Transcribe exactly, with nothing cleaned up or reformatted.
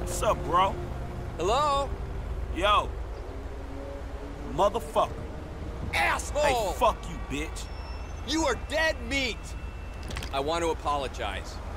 What's up, bro? Hello? Yo. Motherfucker. Asshole! Hey, fuck you, bitch. You are dead meat! I want to apologize.